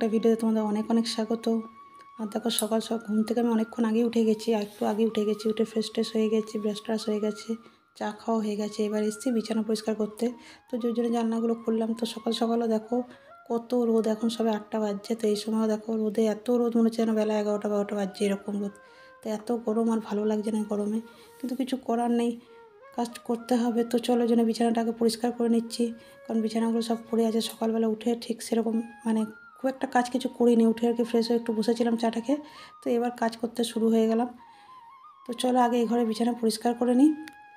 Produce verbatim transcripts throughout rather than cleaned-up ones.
একটা ভিডিওতে তোমাদের অনেক অনেক স্বাগত। আর দেখো সকাল সকাল ঘুম থেকে আমি অনেকক্ষণ আগে উঠে গেছি, আর একটু আগে উঠে গেছি, উঠে ফ্রেশ ট্রেশ হয়ে গেছি, ব্রাশ ট্রাশ হয়ে গেছে, চা খাওয়া হয়ে গেছে। এবার এসেছি বিছানা পরিষ্কার করতে। তো যে জন্য জানলাগুলো খুললাম। তো সকাল সকালও দেখো কত রোদ, এখন সবে আটটা বাজছে। তো এই সময়ও দেখো রোদে এত রোদ মনে হচ্ছে যেন বেলা এগারোটা বারোটা বাজছে, এরকম রোদ। তো এত গরম, আর ভালো লাগছে না গরমে, কিন্তু কিছু করার নেই, কাজ করতে হবে। তো চলো জন্য বিছানাটাকে পরিষ্কার করে নিচ্ছি, কারণ বিছানাগুলো সব পড়ে আছে। সকালবেলা উঠে ঠিক সেরকম মানে খুব একটা কাজ কিছু করিনি, উঠে আর কি ফ্রেশ হয়ে একটু বসেছিলাম চাটাকে। তো এবার কাজ করতে শুরু হয়ে গেলাম। তো চলো আগে এই ঘরে বিছানা পরিষ্কার করে নিই।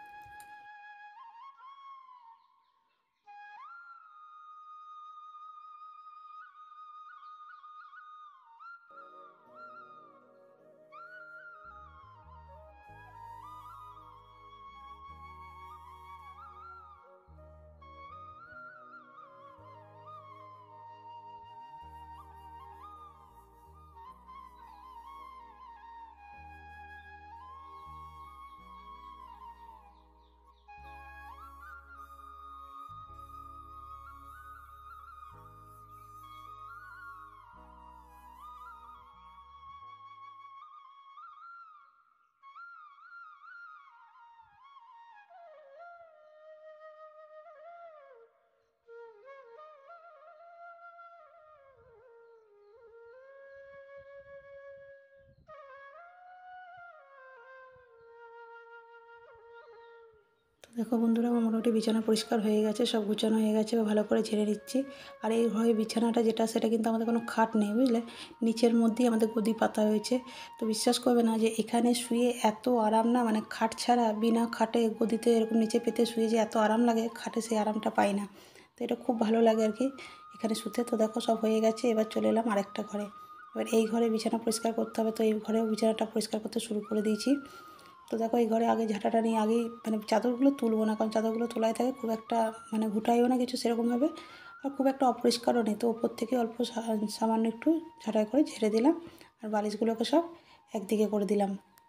দেখো বন্ধুরা, আমার মোটামুটি বিছানা পরিষ্কার হয়ে গেছে, সব গুছানো হয়ে গেছে, ভালো করে ঝেড়ে নিচ্ছি। আর এই ঘরে বিছানাটা যেটা, সেটা কিন্তু আমাদের কোনো খাট নেই, বুঝলে, নিচের মধ্যেই আমাদের গদি পাতা হয়েছে। তো বিশ্বাস করবে না যে এখানে শুয়ে এত আরাম না, মানে খাট ছাড়া বিনা খাটে গদিতে এরকম নিচে পেতে শুয়ে যে এত আরাম লাগে, খাটে সেই আরামটা পাই না। তো এটা খুব ভালো লাগে আর কি এখানে শুতে। তো দেখো সব হয়ে গেছে, এবার চলে এলাম আরেকটা ঘরে। এবার এই ঘরে বিছানা পরিষ্কার করতে হবে, তো এই ঘরেও বিছানাটা পরিষ্কার করতে শুরু করে দিয়েছি। তো দেখো এই ঘরে আগে ঝাঁটাটা নিয়ে আগেই মানে চাদরগুলো তুলবো না, কারণ চাদরগুলো তোলায় থাকে, খুব একটা মানে ঘুটাইও না কিছু সেরকমভাবে, আর খুব একটা অপরিষ্কারও নেই। তো ওপর থেকে অল্প সামান্য একটু ঝাঁটাই করে ঝেড়ে দিলাম, আর বালিশগুলোকে সব একদিকে করে দিলাম।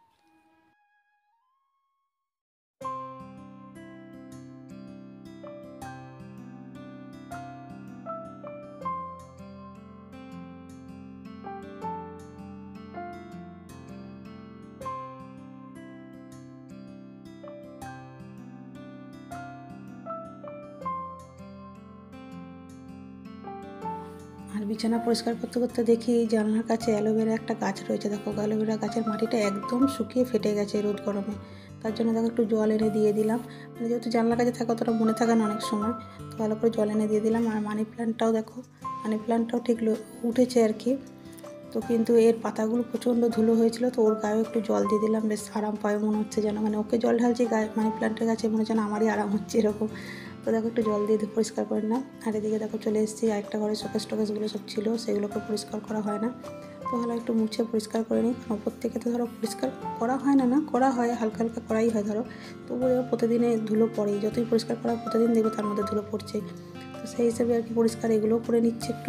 আর বিছানা পরিষ্কার করতে করতে দেখি জানলার কাছে অ্যালোভেরা একটা গাছ রয়েছে। দেখো অ্যালোভেরা গাছের মাটিটা একদম শুকিয়ে ফেটে গেছে রোদ গরমে। তার জন্য দেখো একটু জল এনে দিয়ে দিলাম, মানে যেহেতু জানলার কাছে থাকে অতটা মনে থাকে না অনেক সময়। তো ভালো করে জল এনে দিয়ে দিলাম। আর মানি প্ল্যান্টটাও দেখো, মানি প্ল্যান্টটাও ঠিক উঠেছে আর কি। তো কিন্তু এর পাতাগুলো প্রচণ্ড ধুলো হয়েছিল, তো ওর গায়েও একটু জল দিয়ে দিলাম, বেশ আরাম পায় মনে হচ্ছে যেন, মানে ওকে জল ঢালছি গায়ে মানি প্ল্যান্টের গাছে, মনে হচ্ছে যেন আমারই আরাম হচ্ছে এরকম। তো দেখো একটু জল দিয়ে পরিষ্কার করে নিলাম। আর এদিকে দেখো চলে এসেছি আরেকটা ঘরে, শোকেস টোকেসগুলো সব ছিল, সেগুলোকে পরিষ্কার করা হয় না। তো ভালো একটু মুছে পরিষ্কার করে নিই, কারণ ওপর থেকে তো ধরো পরিষ্কার করা হয় না, না করা হয়, হালকা হালকা করাই হয় ধরো। তবুও দেখো প্রতিদিনে ধুলো পড়েই, যতই পরিষ্কার করা প্রতিদিন দেখবে তার মধ্যে ধুলো পড়ছে। তো সেই হিসেবে আর কি পরিষ্কার এগুলোও করে নিচ্ছে একটু।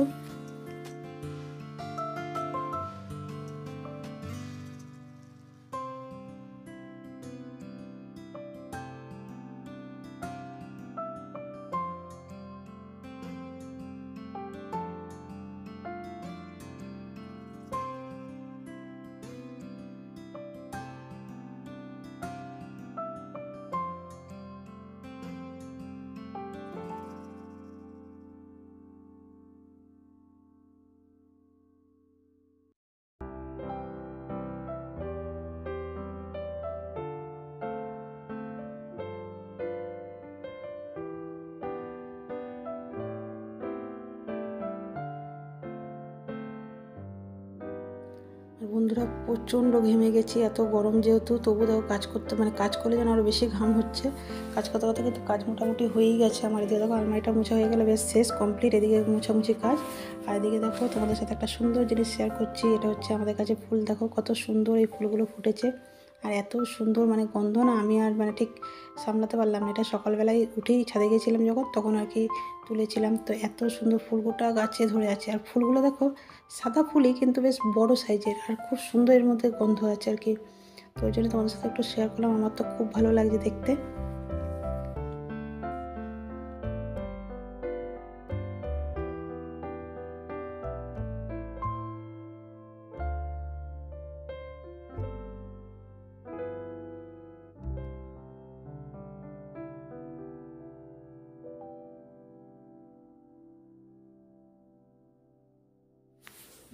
আর বন্ধুরা প্রচণ্ড ঘেমে গেছি, এত গরম যেহেতু, তবু দেখো কাজ করতে মানে কাজ করলে যেন আরও বেশি ঘাম হচ্ছে। কাজ করতে করতে কিন্তু কাজ মোটামুটি হয়েই গেছে আমার। এদিকে দেখো আলমারিটা মোছা হয়ে গেলে বেশ শেষ কমপ্লিট, এদিকে মোছামুছি কাজ। আর এদিকে দেখো তোমাদের সাথে একটা সুন্দর জিনিস শেয়ার করছি। এটা হচ্ছে আমাদের কাছে ফুল, দেখো কত সুন্দর এই ফুলগুলো ফুটেছে, আর এত সুন্দর মানে গন্ধ না, আমি আর মানে ঠিক সামলাতে পারলাম না। এটা সকালবেলায় উঠেই ছাদে গিয়েছিলাম যখন, তখন আর কি তুলেছিলাম। তো এত সুন্দর ফুল গোটা গাছে ধরে আছে, আর ফুলগুলো দেখো সাদা ফুলই কিন্তু বেশ বড় সাইজের, আর খুব সুন্দর এর মধ্যে গন্ধ আছে আর কি। তো ওই জন্য তোমাদের সাথে একটু শেয়ার করলাম, আমার তো খুব ভালো লাগছে দেখতে।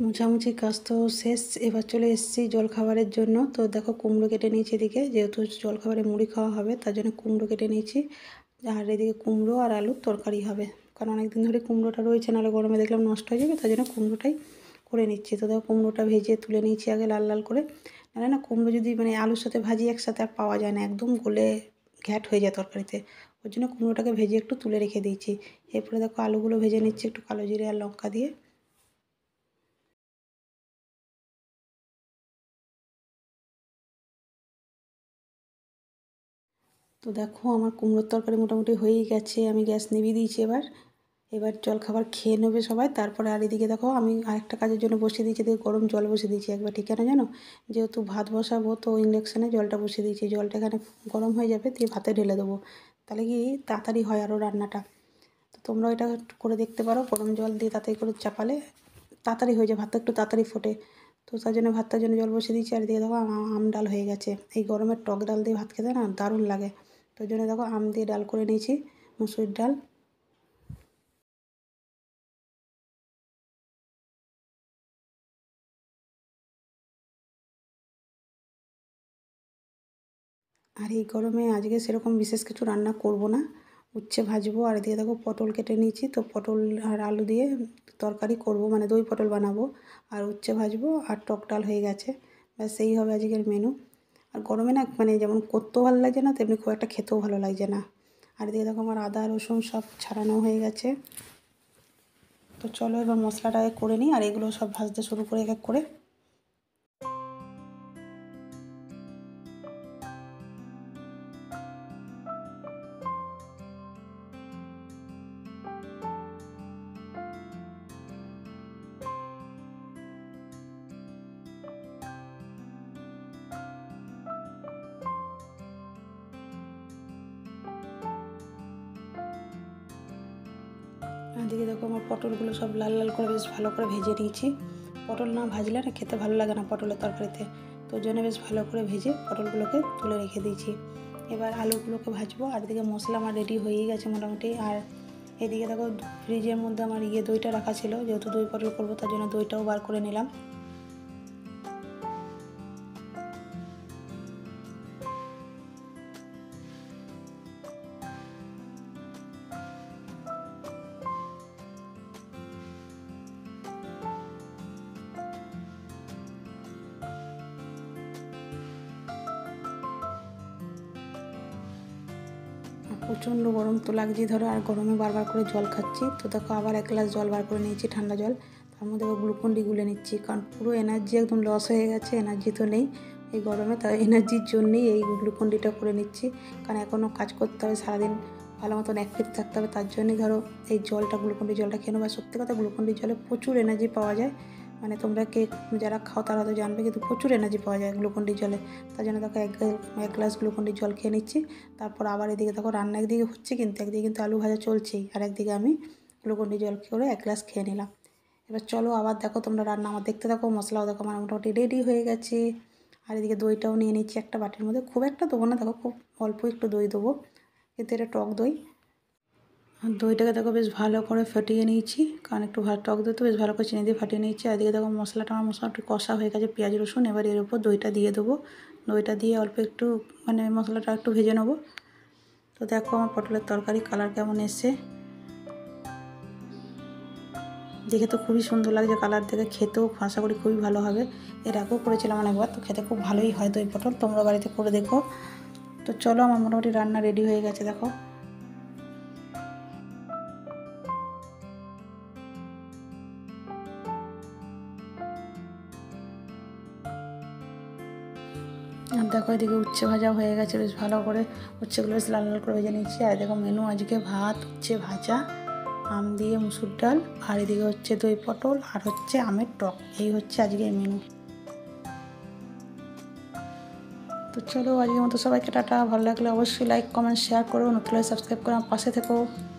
মোছামুছি কাজ তো শেষ, এবার চলে এসেছি জলখাবারের জন্য। তো দেখো কুমড়ো কেটে নিয়েছি এদিকে, যেহেতু জলখাবারে মুড়ি খাওয়া হবে তার জন্য কুমড়ো কেটে নিয়েছি। আর এদিকে কুমড়ো আর আলুর তরকারি হবে, কারণ অনেকদিন ধরে কুমড়োটা রয়েছে, নাহলে গরমে দেখলাম নষ্ট হয়ে যাবে, তার জন্য কুমড়োটাই করে নিচ্ছি। তো দেখো কুমড়োটা ভেজে তুলে নিয়েছি আগে লাল লাল করে, নাহলে না কুমড়ো যদি মানে আলুর সাথে ভাজি একসাথে আর পাওয়া যায় না, একদম গলে ঘ্যাট হয়ে যায় তরকারিতে। ওর জন্য কুমড়োটাকে ভেজে একটু তুলে রেখে দিয়েছি। এরপরে দেখো আলুগুলো ভেজে নিচ্ছি একটু কালো জিরে আর লঙ্কা দিয়ে। তো দেখো আমার কুমড়োর তরকারি মোটামুটি হয়েই গেছে, আমি গ্যাস নিভিয়ে দিয়েছি। এবার এবার জলখাবার খেয়ে নেবে সবাই, তারপরে আর এদিকে দেখো আমি আরেকটা কাজের জন্য বসিয়ে দিয়েছি, এদিকে গরম জল বসিয়ে দিয়েছি একবার, ঠিক কেন জানো? যেহেতু ভাত বসাবো তো ইন্ডাকশানে জলটা বসিয়ে দিয়েছি, জলটা এখানে গরম হয়ে যাবে, দিয়ে ভাতে ঢেলে দেবো, তাহলে কি তাড়াতাড়ি হয় আরও রান্নাটা। তো তোমরা এটা একটু করে দেখতে পারো, গরম জল দিয়ে তাড়াতাড়ি করে চাপালে তাড়াতাড়ি হয়ে যায়, ভাতটা একটু তাড়াতাড়ি ফোটে। তো তার জন্য ভাতটার জন্য জল বসিয়ে দিয়েছি। আর এদিকে দেখো আম ডাল হয়ে গেছে, এই গরমের টক ডাল দিয়ে ভাত খেতে না দারুণ লাগে। তো ওই জন্য দেখো আম দিয়ে ডাল করে নিয়েছি, মুসুরির ডাল। আর এই গরমে আজকে সেরকম বিশেষ কিছু রান্না করব না, উচ্ছে ভাজবো। আর এদিকে দেখো পটল কেটে নিয়েছি, তো পটল আর আলু দিয়ে তরকারি করব, মানে দই পটল বানাবো। আর উচ্ছে ভাজবো আর টক ডাল হয়ে গেছে, ব্যাস সেই হবে আজকের মেনু। আর গরমে না মানে যেমন করতেও ভালো লাগছে না, তেমনি খুব একটা খেতেও ভালো লাগছে না। আর এদিকে দেখো আমার আদা রসুন সব ছাড়ানো হয়ে গেছে। তো চলো এবার মশলাটা করে নিই, আর এগুলো সব ভাজতে শুরু করে এক এক করে। এদিকে দেখো আমার পটলগুলো সব লাল লাল করে বেশ ভালো করে ভেজে নিয়েছি। পটল না ভাজলে না খেতে ভালো লাগে না পটলের তরকারিতে, তো ওই জন্য বেশ ভালো করে ভেজে পটলগুলোকে তুলে রেখে দিয়েছি। এবার আলুগুলোকে ভাজবো। আর এদিকে মশলা আমার রেডি হয়েই গেছে মোটামুটি। আর এদিকে দেখো ফ্রিজের মধ্যে আমার ইয়ে দইটা রাখা ছিল, যেহেতু দই পটল করবো তার জন্য দইটাও বার করে নিলাম। প্রচণ্ড গরম তো লাগছে ধরো, আর গরমে বারবার করে জল খাচ্ছি। তো দেখো আবার এক গ্লাস জল বার করে নিয়েছি, ঠান্ডা জল। তার মধ্যে গ্লুকন ডি গুলে নিচ্ছি, কারণ পুরো এনার্জি একদম লস হয়ে গেছে, এনার্জি তো নেই এই গরমে। তাই এনার্জির জন্যেই এই গ্লুকন ডিটা করে নিচ্ছি, কারণ এখনও কাজ করতে হবে, সারাদিন ভালো মতন অ্যাক্টিভ থাকতে হবে, তার জন্যই ধরো এই জলটা গ্লুকন ডি জলটা খেয়ে নেবো। আর সত্যি কথা গ্লুকন ডি জলে প্রচুর এনার্জি পাওয়া যায়, মানে তোমরা কে যারা খাও তারা তো জানবে, কিন্তু প্রচুর এনার্জি পাওয়া যায় গ্লুকন ডি জলে। তার জন্য দেখো এক এক গ্লাস গ্লুকন ডি জল খেয়ে নিচ্ছি। তারপর আবার এদিকে দেখো রান্না একদিকে হচ্ছে, কিন্তু একদিকে কিন্তু আলু ভাজা চলছেই, আর একদিকে আমি গ্লুকন ডি জল করে এক গ্লাস খেয়ে নিলাম। এবার চলো আবার দেখো তোমরা রান্না আমার দেখতে থাকো, মশলাও দেখো আমার মোটামুটি রেডি হয়ে গেছে। আর এদিকে দইটাও নিয়ে নিচ্ছি একটা বাটির মধ্যে, খুব একটা দেবো না, দেখো খুব অল্প একটু দই দেবো, কিন্তু এটা টক দই। আর দইটাকে দেখো বেশ ভালো করে ফাটিয়ে নিয়েছি, কারণ একটু ভালো টক দই তো বেশ ভালো করে চিনি দিয়ে ফাটিয়ে নিয়েছি। আর এদিকে দেখো মশলাটা আমার মশলা একটু কষা হয়ে গেছে, পেঁয়াজ রসুন। এবার এর উপর দইটা দিয়ে দেবো, দইটা দিয়ে অল্প একটু মানে মশলাটা একটু ভেজে নেবো। তো দেখো আমার পটলের তরকারি কালার কেমন এসছে, দেখে তো খুবই সুন্দর লাগছে কালার দেখে, খেতেও আশা করি খুবই ভালো হবে। এর আগেও করেছিলাম অনেকবার, তো খেতে খুব ভালোই হয় দই পটল, তোমরা বাড়িতে করে দেখো। তো চলো আমার মোটামুটি রান্না রেডি হয়ে গেছে দেখো। আর দেখো এদিকে উচ্ছে ভাজা হয়ে গেছে বেশ ভালো করে, উচ্ছেগুলো বেশ লাল লাল করে ভেজে নিচ্ছি। আর দেখো মেনু আজকে ভাত, উচ্ছে ভাজা, আম দিয়ে মুসুর ডাল, আর এদিকে হচ্ছে দই পটল, আর হচ্ছে আমের টক, এই হচ্ছে আজকের মেনু। তো চলো আজকের মতো সবাইকে টাটা, ভালো লাগলে অবশ্যই লাইক কমেন্ট শেয়ার করো, নতুন সাবস্ক্রাইব করে আমার পাশে থেকো।